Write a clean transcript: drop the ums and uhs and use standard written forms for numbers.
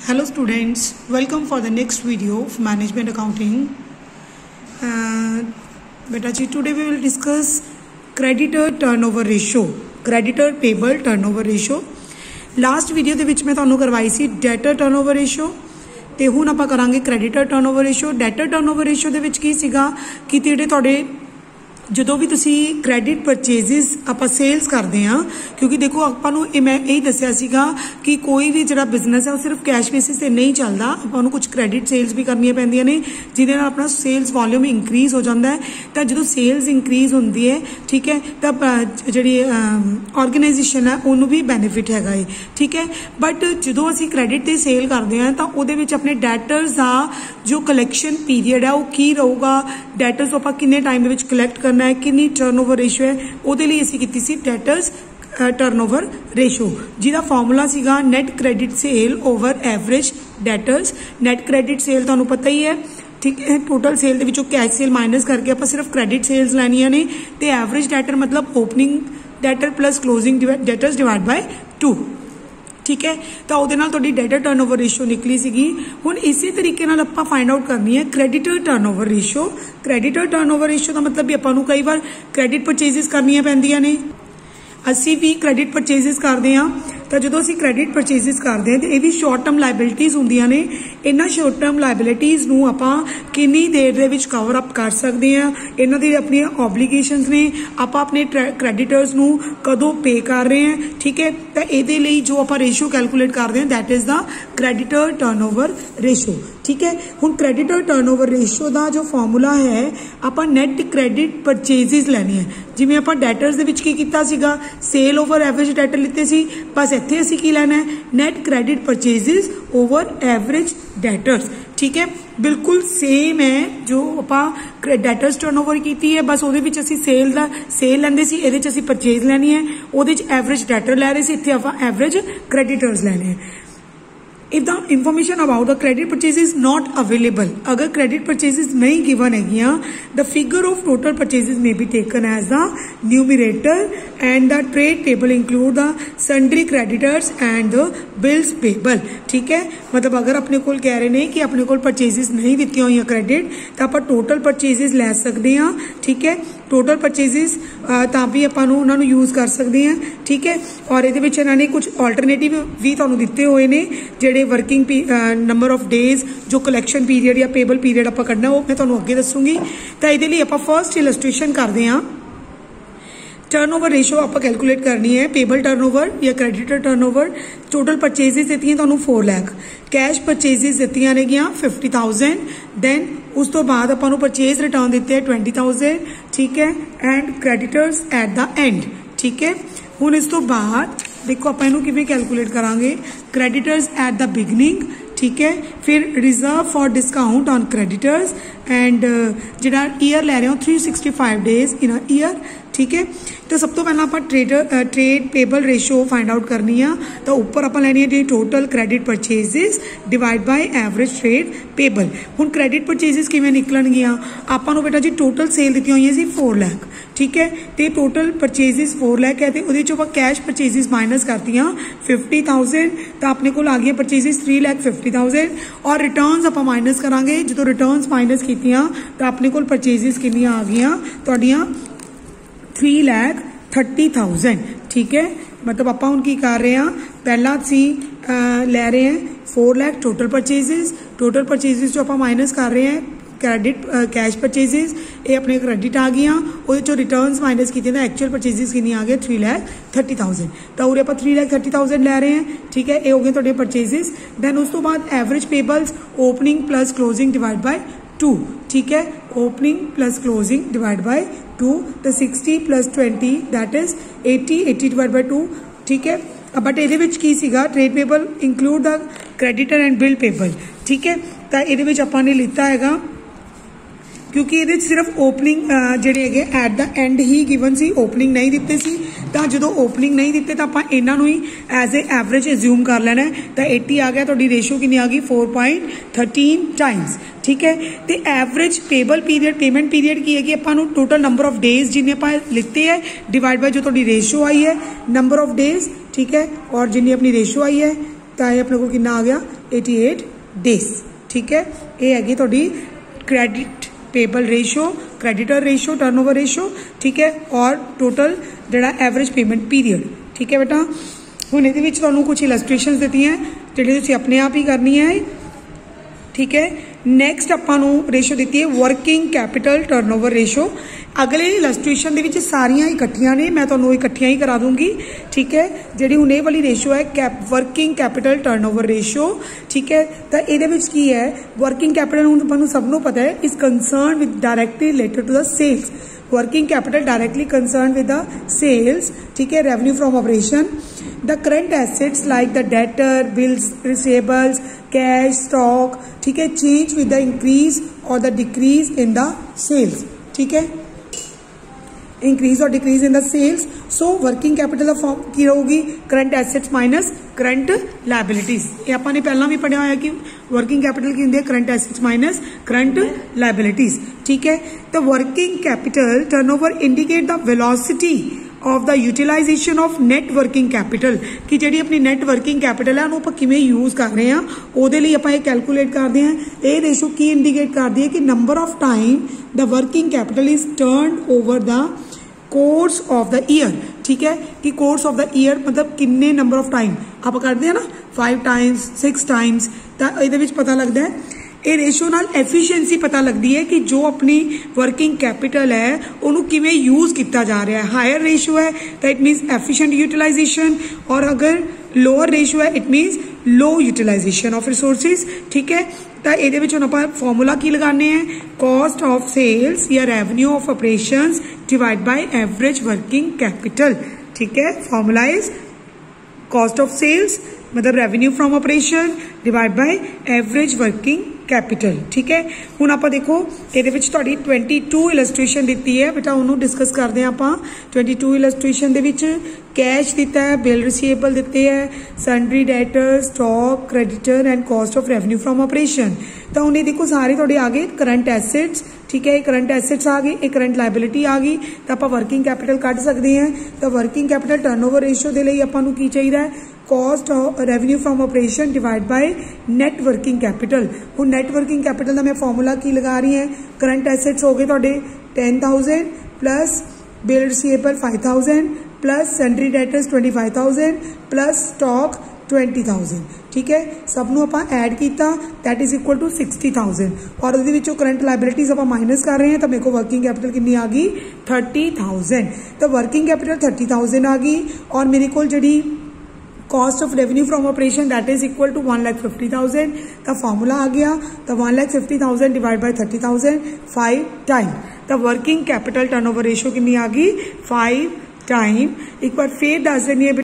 Hello students, welcome for the next video of management accounting. Beta ji, today we will discuss creditor turnover ratio, creditor payable turnover ratio. Last video ਦੇ ਵਿੱਚ ਮੈਂ ਤੁਹਾਨੂੰ ਕਰਵਾਈ ਸੀ debtor turnover ratio ਤੇ ਹੁਣ ਆਪਾਂ ਕਰਾਂਗੇ creditor turnover ratio. Debtor turnover ratio ਦੇ ਵਿੱਚ ਕੀ ਸੀਗਾ ਕਿ ਜਿਹੜੇ ਤੁਹਾਡੇ ਜਦੋਂ भी तुसी क्रेडिट परचेजिज आप सेल्स करते हैं, क्योंकि देखो आपको मैं यही दसिया सीगा कि कोई भी जो बिजनेस है वो सिर्फ कैश बेसिस से नहीं चलता, आपको कुछ क्रेडिट सेल्स भी करनी पैंदियां ने जिहदे नाल अपना सेल्स वॉल्यूम इंक्रीज हो जाता है। तो जो सेल्स इंक्रीज होंदी है, ठीक है, तो जी ऑर्गेनाइजेशन है उन्होंने भी बेनीफिट है, ठीक है। बट जो असी क्रेडिट से सेल करते हैं तो वो अपने डैटर्स का जो कलैक्शन पीरियड है वो की रहूगा, डैटर्स आप किन्ने टाइम कलैक्ट करना है, कितनी टर्नओवर रेशियो है, ਉਹਦੇ ਲਈ ਅਸੀਂ ਕੀਤੀ ਸੀ ਡੈਟਰਸ टर्नओवर रेशियो जिहदा फॉर्मूला सीगा net credit sale over average debtors. Net credit sale तुहानूं पता ही है, ठीक है, टोटल सेल दे विचों कैश सेल माइनस करके आप सिर्फ क्रेडिट सेल्स लैनियां ने ते एवरेज डैटर मतलब opening debtor plus closing debtors divide by 2, ठीक है। तो वो डेटर टर्नओवर रेशियो निकली सी। हुण इसी तरीके नाल आपां फाइंड आउट करनी है creditor turnover ratio. Creditor turnover ratio का मतलब भी आपां नूं कई बार क्रेडिट परचेजिज करनियां पैंदियां ने, असी भी क्रेडिट परचेजिज करते हैं। तो जो असी क्रेडिट परचेजिज करते हैं तो ये भी शॉर्ट टर्म लाइबिलिटीज होंदियां ने, इन्हां शॉर्ट टर्म लाइबिलिटीज नूं आपां कितनी देर दे विच कवर अप कर सकते हैं, इन्हां दी अपनी ऑब्लीगेशंस ने, आपां अपने क्रेडिटर्स नूं कदों पे कर रहे हैं, ठीक है। तो इहदे लई जो आपां रेशियो कैलकुलेट करते हैं that is the creditor turnover ratio, ठीक है। हुण क्रेडिटर टर्नओवर रेशियो का जो फॉर्मूला है आपां नैट क्रेडिट परचेजिज लैनी है। जिवें आपां डैटर्स दे विच की कीता सीगा सेल ओवर एवरेज डैटर लिते सी, बस इत्थे असीं की लैना है net credit purchases over average debtors, ठीक है। बिल्कुल सेम है जो आपां डैटर्स टर्नओवर कीती है, बस उहदे विच असीं सेल लैंदे सी, इहदे च असीं परचेज लैनी है, उहदे च एवरेज डैटर लै रहे सी, इत्थे आपां एवरेज क्रेडिटर्स लैने हैं। If the information about the credit purchase is not available, अगर credit purchases नहीं given है, the figure of total purchases may be taken as the numerator and the trade payable include the sundry creditors and the bills payable, ठीक है। मतलब अगर अपने को कह रहे हैं कि अपने को purchases नहीं दित्तियां हुई credit तो आप total purchases ले सकते हैं, ठीक है। टोटल परचेजिज तां भी आपां नूं उन्हां नूं यूज कर सकते हैं, ठीक है। और इहदे विच इन्हां ने कुछ ऑल्टरनेटिव भी तुहानूं दित्ते हुए ने जिहड़े वर्किंग नंबर ऑफ डेज जो कलैक्शन पीरियड या पेबल पीरियड आपां कढना वो मैं तुहानूं अगे दसूंगी। तो इहदे लई आपां फर्स्ट इलस्ट्रेशन करदे हां। टर्नओवर रेशियो आप कैलकुलेट करनी है पेबल टर्नओवर या क्रेडिटर टर्नओवर। टोटल परचेजिज दित्तियां तुहानूं 4 लाख, कैश परचेजिज दित्तियां ने 50,000, देन उस तो बाद आपां नूं परचेज रिटर्न दिते है 20,000, ठीक है, and creditors at the end, ठीक है। हुण इस तो बाद देखो आपां इहनूं किवें कैलकुलेट करांगे क्रेडिटर्स एट द बिगनिंग, ठीक है, फिर reserve for discount on creditors and जिहड़ा ईयर लै रहे हो 365 डेज इन अ ईयर, ठीक है। तो सब तो पहला आप trade payable ratio find out करनी है। तो ऊपर आप लैनी है जी total credit purchases divide by average trade payable. हुण क्रेडिट परचेजिज किवें निकलणगियां, आपां नूं बेटा जी टोटल सेल दित्तियां होईयां सी 4 लाख, ठीक है, तो टोटल परचेजिज 4 लाख है, तो उहदे चों आपां कैश परचेजिज माइनस करतियां 50,000, तो अपने कोल आ गई परचेजिज 3,50,000 और रिटर्नस आपां माइनस करांगे। जो रिटर्नस माइनस कीतियां तो अपने कोल परचेजिज कितनियां आ गईयां तुहाडीआं 3,30,000, ठीक है। मतलब आप हुण की कर रहे हैं पहला असी लै रहे हैं 4 लाख टोटल परचेजिज जो आप माइनस कर रहे हैं क्रेडिट कैश परचेजिज, ये अपने क्रेडिट आ गई, वो रिटर्नस माइनस की एक्चुअल परचेजिज कितनी आ गए 3,30,000। तो उरे आप 3,30,000 लै रहे हैं, ठीक है, ये हो गए थोड़े परचेजिज। दैन उस तो बाद average payables opening plus closing divide by 2, ठीक है, opening plus closing divide by 2, तो 60 plus 20 that is 80 divide by 2, ठीक है। बट ये की सीगा trade payable include the creditor and bill payable, ठीक है। तो ये आपां ने लिता है क्योंकि ये सिर्फ ओपनिंग जिहड़े है एट द एंड ही गिवन सी, ओपनिंग नहीं दिते सी। तो जो ओपनिंग नहीं दिते तो आपां इन्हां नूं ही एज ए एवरेज एज्यूम कर लेना है। तो 80 आ गया, तो रेशियो कितनी आ गई 4.13 टाइम्स, ठीक है। तो average payable period payment period की है कि आपां नूं टोटल नंबर ऑफ डेज जिन्ने आपां लिते है डिवाइड बाय जो तुहाडी रेशियो आई है नंबर ऑफ डेज, ठीक है, और जिन्नी अपनी रेशियो आई है तो ये अपने को कितना आ गया 88 डेज। ठीक है, ये हैगी तुहाडी credit payable ratio, creditor ratio, turnover ratio. ठीक है, और टोटल जिहड़ा एवरेज पेमेंट पीरियड। ठीक है बेटा, हुण इहदे विच तुहानूं कुछ इलस्ट्रेशनस दित्तियां जिहड़ी तुसीं अपने आप ही करनी है। ठीक है, नैक्सट आपां नूं रेशो दित्ती है वर्किंग कैपिटल टर्नओवर रेशो। अगले इलस्ट्रेशन दे विच सारियां इकट्ठियां ने, मैं तुहानूं इकट्ठियां ही करा दूंगी। ठीक है, जिहड़ी हुण इह वाली रेशो है वर्किंग कैपिटल टर्नओवर रेशो। ठीक है, तो इहदे विच की है वर्किंग कैपिटल, हुण तुहानूं सब नूं पता है is concern with directly related to the sales. Working capital directly concern with the sales. ठीक है, revenue from operation. The current assets like the debtor, bills, receivables, cash, stock. ठीक है, चेंज विद द इंक्रीज और the decrease in the sales. ठीक है, increase और decrease in the sales. So working capital form की होगी current assets minus current liabilities. ये आपने पहला भी पढ़ा हुआ कि वर्किंग कैपिटल की होंगी है current assets minus current liabilities. ठीक है, तो working capital turnover indicate the velocity of the utilization of net working capital, कि जी अपनी नैट वर्किंग कैपिटल है उन्होंने आप किमें यूज कर रहे हैं, वो आप कैलकुलेट करते हैं। ये रेशो की इंडिकेट करती है कि number of time the working capital is turn over the course of the year. ठीक है, कि कोर्स ऑफ द ईयर मतलब किन्ने नंबर ऑफ टाइम आप करते हैं ना, 5 टाइम्स 6 टाइम्स, तो ये पता लगता है। ये रेशो नाल एफिशिएंसी पता लगती है कि जो अपनी वर्किंग कैपिटल है उन्होंने किमें यूज किया जा रहा है। हायर रेशो है तो इट मीनस एफिशिएंट यूटिलाइजेशन, और अगर लोअर रेशो है it means low utilization of resources. ठीक है, तो ये फॉर्मूला की लगाने हैं कॉस्ट ऑफ सेल्स या revenue of operations divide by average working capital. ठीक है, formula is cost of sales मतलब revenue from operation divide by average working capital. ठीक है, हुण आप देखो ये 22 इलस्ट्रेशन दी है बेटा, उन्होंने डिस्कस करते हैं आप। 22 इलस्ट्रेशन कैश दिता है, बिल रिसीवेबल दिते है, sundry debtor, stock, creditor and cost of revenue from operation. तो उन्हें देखो सारे थोड़े आ गए करंट एसेट्स। ठीक है, करंट एसेट्स आ गई, एक करंट लाइबिलिटी आ गई, तो आप वर्किंग कैपिटल कट सकते हैं। तो वर्किंग कैपिटल टर्नओवर रेशो के लिए आपको की चाहिए cost revenue from operation divide by net working capital. हूँ नेट वर्किंग कैपिटल का मैं फॉर्मूला की लगा रही है, करंट एसेट्स हो गए थोड़े 10,000 plus bill receivable 5,000 plus sundry debtors 25,000 plus stock 20,000। ठीक है, सबनों आप ऐड किया दैट इज इक्वल टू 60,000, और वो करंट लाइबिलिटीज आप माइनस कर रहे हैं तो मेरे को वर्किंग कैपिटल कितनी आ गई 30,000। तो वर्किंग कैपिटल 30,000 आ गई, और मेरे को जी cost of revenue from operation that is equal to 1,50,000 का फॉर्मूला आ गया। तो 1,50,000 डिवाइड बाय 30,000 5 टाइम। तो वर्किंग कैपिटल टर्नओवर रेशो कितनी आ गई 5 टाइम। एक बार फिर दस देनी है